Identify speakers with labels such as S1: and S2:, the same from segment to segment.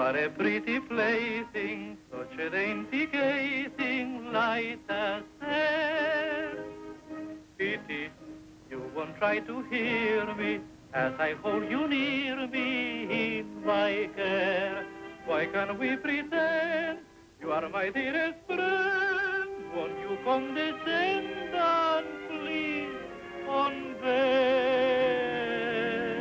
S1: are a pretty plaything, such a dainty gay thing, light as air. Pity you won't try to hear me as I hold you near me in my care. Why can't we pretend you are my dearest friend? Won't you condescend and please unveil?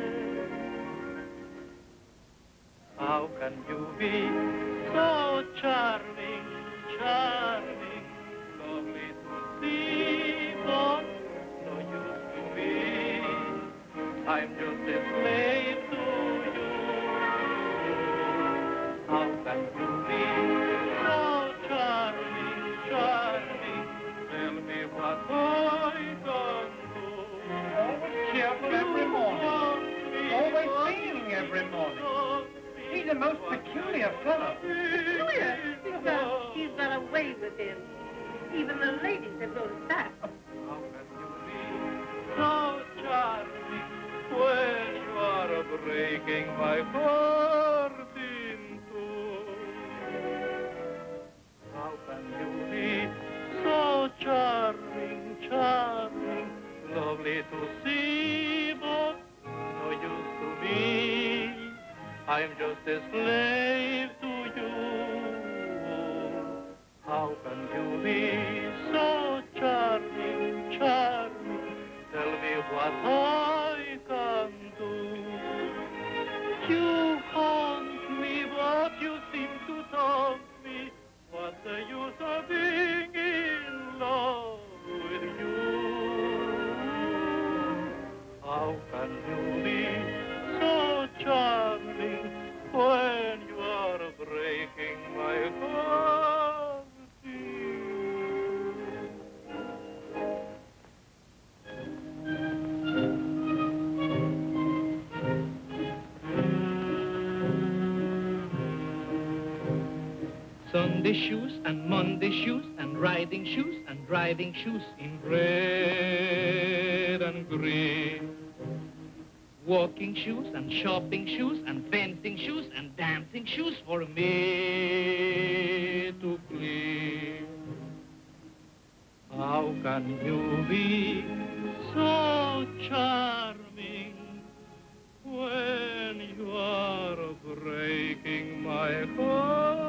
S1: How can you be so charming, charming, lovely to see, but no use to me? I'm just a slave to you. How can you be so charming, charming? Tell me what I can do.
S2: Always cheerful every morning. Always singing every morning. He's a most peculiar fellow.
S3: Peculiar? He's got a way with him. Even the ladies have noticed that.
S1: How can you be so charming when you are breaking my heart in two? How can you be so charming, charming, lovely to see, but no use to me? I'm just a slave to you. How can you be so charming, charming? Tell me what I can do. You haunt me, but you seem to taunt me. What's the use of being in love with you? How can you be so charming when you are breaking my heart in Sunday shoes and Monday shoes and riding shoes and driving shoes in red and green. Walking shoes and shopping shoes and fencing shoes and dancing shoes for me to clean. How can you be so charming when you are breaking my heart?